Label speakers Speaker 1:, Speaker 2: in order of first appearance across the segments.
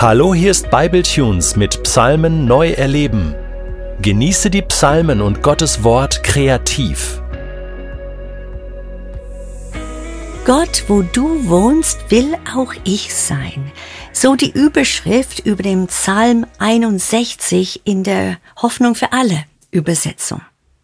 Speaker 1: Hallo, hier ist Bibletunes mit Psalmen neu erleben. Genieße die Psalmen und Gottes Wort kreativ.
Speaker 2: Gott, wo du wohnst, will auch ich sein. So die Überschrift über dem Psalm 61 in der Hoffnung für alle Übersetzung.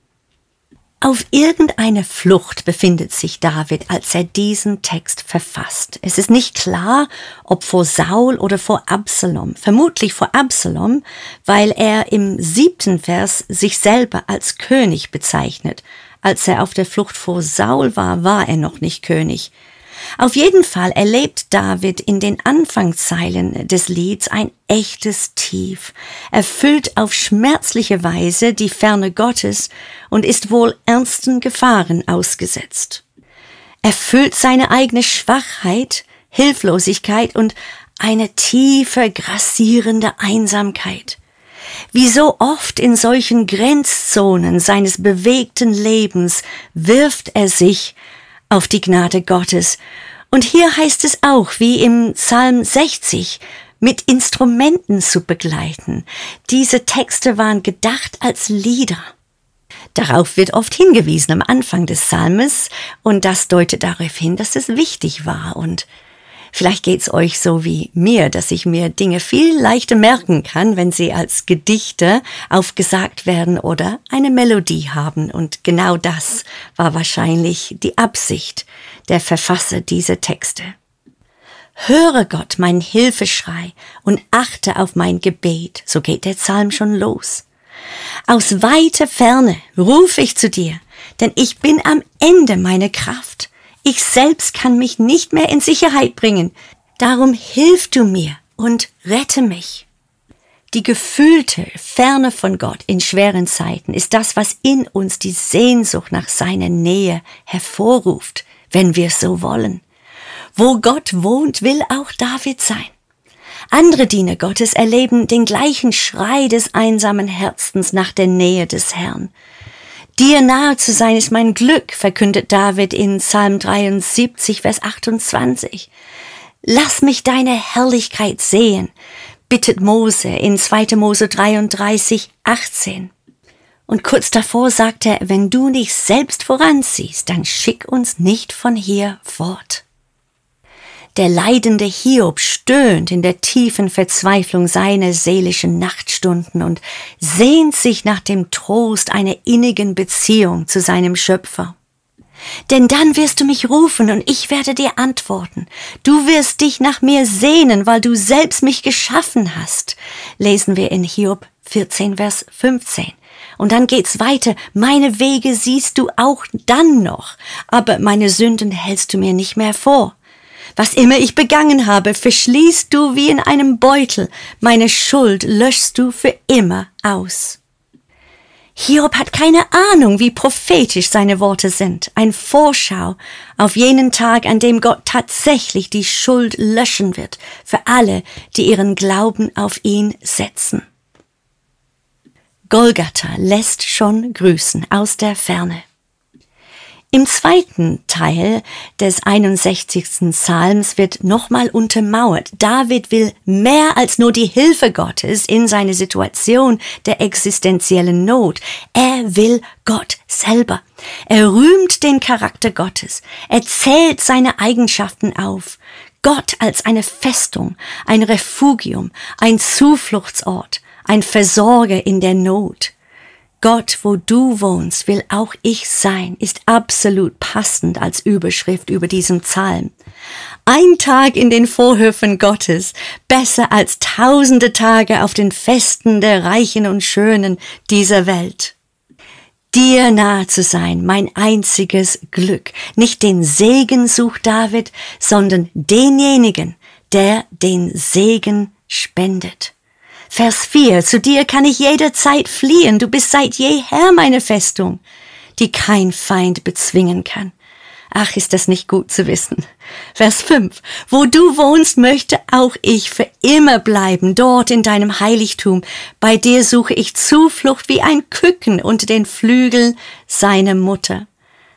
Speaker 2: Auf irgendeiner Flucht befindet sich David, als er diesen Text verfasst. Es ist nicht klar, ob vor Saul oder vor Absalom. Vermutlich vor Absalom, weil er im 7. Vers sich selber als König bezeichnet. Als er auf der Flucht vor Saul war, war er noch nicht König. Auf jeden Fall erlebt David in den Anfangszeilen des Lieds ein echtes Tief. Er fühlt auf schmerzliche Weise die Ferne Gottes und ist wohl ernsten Gefahren ausgesetzt. Er fühlt seine eigene Schwachheit, Hilflosigkeit und eine tiefe, grassierende Einsamkeit. Wie so oft in solchen Grenzzonen seines bewegten Lebens wirft er sich auf die Gnade Gottes. Und hier heißt es auch, wie im Psalm 60, mit Instrumenten zu begleiten. Diese Texte waren gedacht als Lieder. Darauf wird oft hingewiesen am Anfang des Psalmes und das deutet darauf hin, dass es wichtig war. Und vielleicht geht's euch so wie mir, dass ich mir Dinge viel leichter merken kann, wenn sie als Gedichte aufgesagt werden oder eine Melodie haben. Und genau das war wahrscheinlich die Absicht der Verfasser dieser Texte. Höre Gott mein Hilfeschrei und achte auf mein Gebet. So geht der Psalm schon los. Aus weiter Ferne rufe ich zu dir, denn ich bin am Ende meiner Kraft. Ich selbst kann mich nicht mehr in Sicherheit bringen. Darum hilf du mir und rette mich. Die gefühlte Ferne von Gott in schweren Zeiten ist das, was in uns die Sehnsucht nach seiner Nähe hervorruft, wenn wir es so wollen. Wo Gott wohnt, will auch David sein. Andere Diener Gottes erleben den gleichen Schrei des einsamen Herzens nach der Nähe des Herrn. Dir nahe zu sein ist mein Glück, verkündet David in Psalm 73, Vers 28. Lass mich deine Herrlichkeit sehen, bittet Mose in 2. Mose 33, 18. Und kurz davor sagt er, wenn du nicht selbst voranziehst, dann schick uns nicht von hier fort. Der leidende Hiob stöhnt in der tiefen Verzweiflung seiner seelischen Nachtstunden und sehnt sich nach dem Trost einer innigen Beziehung zu seinem Schöpfer. Denn dann wirst du mich rufen und ich werde dir antworten. Du wirst dich nach mir sehnen, weil du selbst mich geschaffen hast, lesen wir in Hiob 14, Vers 15. Und dann geht's weiter. Meine Wege siehst du auch dann noch, aber meine Sünden hältst du mir nicht mehr vor. Was immer ich begangen habe, verschließt du wie in einem Beutel. Meine Schuld löschst du für immer aus. Hiob hat keine Ahnung, wie prophetisch seine Worte sind. Ein Vorschau auf jenen Tag, an dem Gott tatsächlich die Schuld löschen wird für alle, die ihren Glauben auf ihn setzen. Golgatha lässt schon grüßen aus der Ferne. Im zweiten Teil des 61. Psalms wird nochmal untermauert. David will mehr als nur die Hilfe Gottes in seine Situation der existenziellen Not. Er will Gott selber. Er rühmt den Charakter Gottes. Er zählt seine Eigenschaften auf. Gott als eine Festung, ein Refugium, ein Zufluchtsort, ein Versorger in der Not. Gott, wo du wohnst, will auch ich sein, ist absolut passend als Überschrift über diesen Psalm. Ein Tag in den Vorhöfen Gottes, besser als tausende Tage auf den Festen der Reichen und Schönen dieser Welt. Dir nahe zu sein, mein einziges Glück. Nicht den Segen sucht David, sondern denjenigen, der den Segen spendet. Vers 4, zu dir kann ich jederzeit fliehen, du bist seit jeher meine Festung, die kein Feind bezwingen kann. Ach, ist das nicht gut zu wissen. Vers 5, wo du wohnst, möchte auch ich für immer bleiben, dort in deinem Heiligtum. Bei dir suche ich Zuflucht wie ein Küken unter den Flügeln seiner Mutter.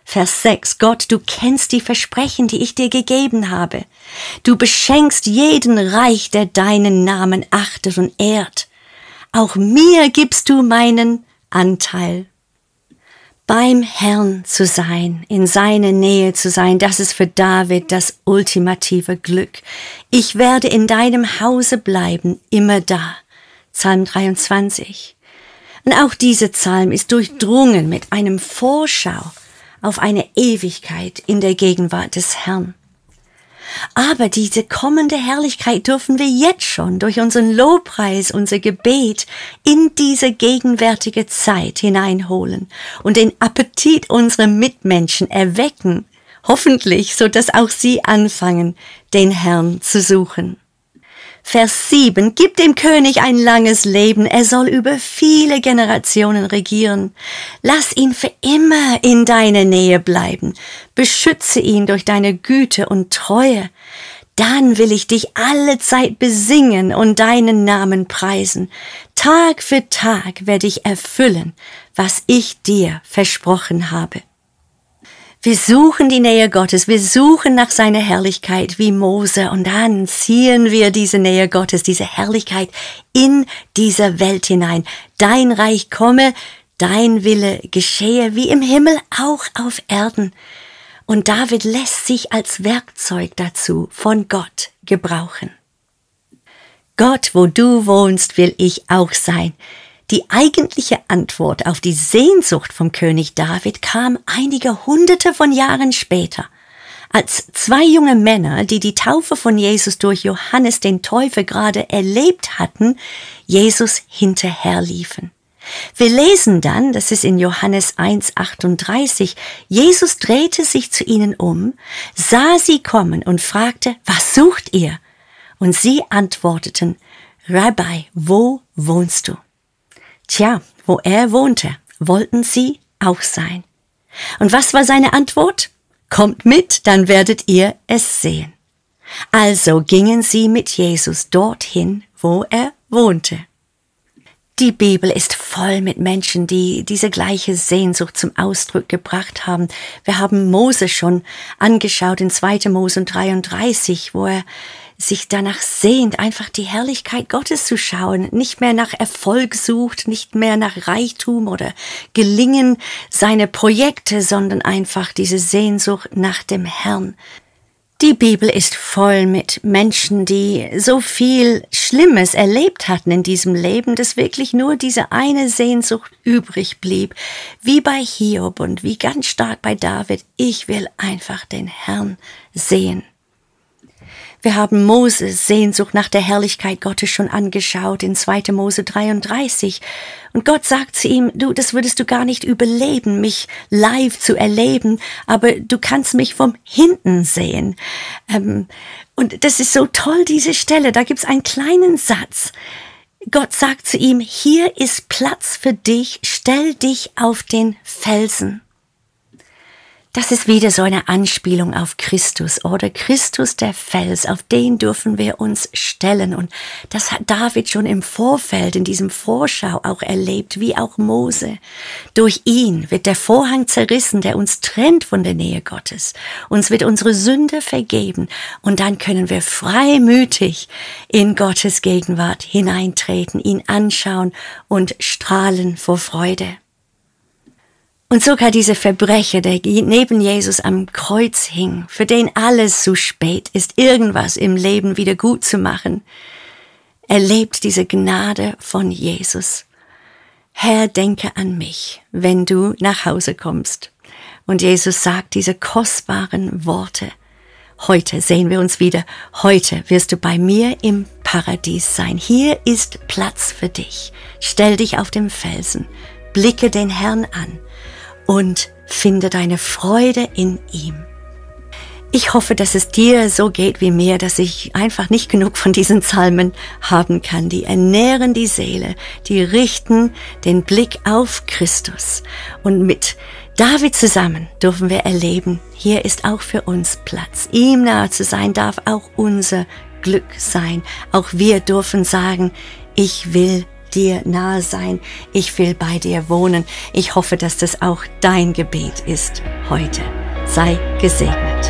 Speaker 2: Vers 6. Gott, du kennst die Versprechen, die ich dir gegeben habe. Du beschenkst jeden reich, der deinen Namen achtet und ehrt. Auch mir gibst du meinen Anteil. Beim Herrn zu sein, in seiner Nähe zu sein, das ist für David das ultimative Glück. Ich werde in deinem Hause bleiben, immer da. Psalm 23. Und auch dieser Psalm ist durchdrungen mit einem Vorschau auf eine Ewigkeit in der Gegenwart des Herrn. Aber diese kommende Herrlichkeit dürfen wir jetzt schon durch unseren Lobpreis, unser Gebet in diese gegenwärtige Zeit hineinholen und den Appetit unserer Mitmenschen erwecken, hoffentlich, so dass auch sie anfangen, den Herrn zu suchen. Vers 7. Gib dem König ein langes Leben, er soll über viele Generationen regieren. Lass ihn für immer in deiner Nähe bleiben. Beschütze ihn durch deine Güte und Treue. Dann will ich dich alle Zeit besingen und deinen Namen preisen. Tag für Tag werde ich erfüllen, was ich dir versprochen habe. Wir suchen die Nähe Gottes, wir suchen nach seiner Herrlichkeit wie Mose und dann ziehen wir diese Nähe Gottes, diese Herrlichkeit in diese Welt hinein. Dein Reich komme, dein Wille geschehe wie im Himmel auch auf Erden. Und David lässt sich als Werkzeug dazu von Gott gebrauchen. Gott, wo du wohnst, will ich auch sein. Die eigentliche Antwort auf die Sehnsucht vom König David kam einige hunderte von Jahren später, als zwei junge Männer, die die Taufe von Jesus durch Johannes den Täufer gerade erlebt hatten, Jesus hinterherliefen. Wir lesen dann, das ist in Johannes 1,38, Jesus drehte sich zu ihnen um, sah sie kommen und fragte, was sucht ihr? Und sie antworteten, Rabbi, wo wohnst du? Tja, wo er wohnte, wollten sie auch sein. Und was war seine Antwort? Kommt mit, dann werdet ihr es sehen. Also gingen sie mit Jesus dorthin, wo er wohnte. Die Bibel ist voll mit Menschen, die diese gleiche Sehnsucht zum Ausdruck gebracht haben. Wir haben Mose schon angeschaut in 2. Mose 33, wo er sich danach sehnt, einfach die Herrlichkeit Gottes zu schauen, nicht mehr nach Erfolg sucht, nicht mehr nach Reichtum oder Gelingen seiner Projekte, sondern einfach diese Sehnsucht nach dem Herrn. Die Bibel ist voll mit Menschen, die so viel Schlimmes erlebt hatten in diesem Leben, dass wirklich nur diese eine Sehnsucht übrig blieb, wie bei Hiob und wie ganz stark bei David. Ich will einfach den Herrn sehen. Wir haben Moses Sehnsucht nach der Herrlichkeit Gottes schon angeschaut in 2. Mose 33. Und Gott sagt zu ihm, du, das würdest du gar nicht überleben, mich live zu erleben, aber du kannst mich vom Hinten sehen. Und das ist so toll, diese Stelle. Da gibt's einen kleinen Satz. Gott sagt zu ihm, hier ist Platz für dich, stell dich auf den Felsen. Das ist wieder so eine Anspielung auf Christus, oder? Christus der Fels, auf den dürfen wir uns stellen. Und das hat David schon im Vorfeld, in diesem Vorschau auch erlebt, wie auch Mose. Durch ihn wird der Vorhang zerrissen, der uns trennt von der Nähe Gottes. Uns wird unsere Sünde vergeben. Und dann können wir freimütig in Gottes Gegenwart hineintreten, ihn anschauen und strahlen vor Freude. Und sogar dieser Verbrecher, der neben Jesus am Kreuz hing, für den alles zu spät ist, irgendwas im Leben wieder gut zu machen, erlebt diese Gnade von Jesus. Herr, denke an mich, wenn du nach Hause kommst. Und Jesus sagt diese kostbaren Worte. Heute sehen wir uns wieder. Heute wirst du bei mir im Paradies sein. Hier ist Platz für dich. Stell dich auf dem Felsen. Blicke den Herrn an. Und finde deine Freude in ihm. Ich hoffe, dass es dir so geht wie mir, dass ich einfach nicht genug von diesen Psalmen haben kann. Die ernähren die Seele, die richten den Blick auf Christus. Und mit David zusammen dürfen wir erleben, hier ist auch für uns Platz. Ihm nahe zu sein darf auch unser Glück sein. Auch wir dürfen sagen, ich will dir nahe sein. Ich will bei dir wohnen. Ich hoffe, dass das auch dein Gebet ist heute. Sei gesegnet.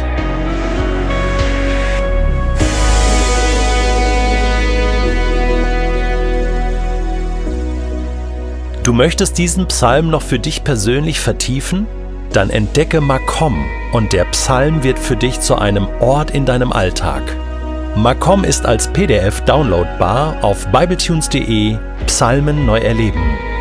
Speaker 1: Du möchtest diesen Psalm noch für dich persönlich vertiefen? Dann entdecke Makom und der Psalm wird für dich zu einem Ort in deinem Alltag. Makom ist als PDF downloadbar auf bibletunes.de Psalmen neu erleben.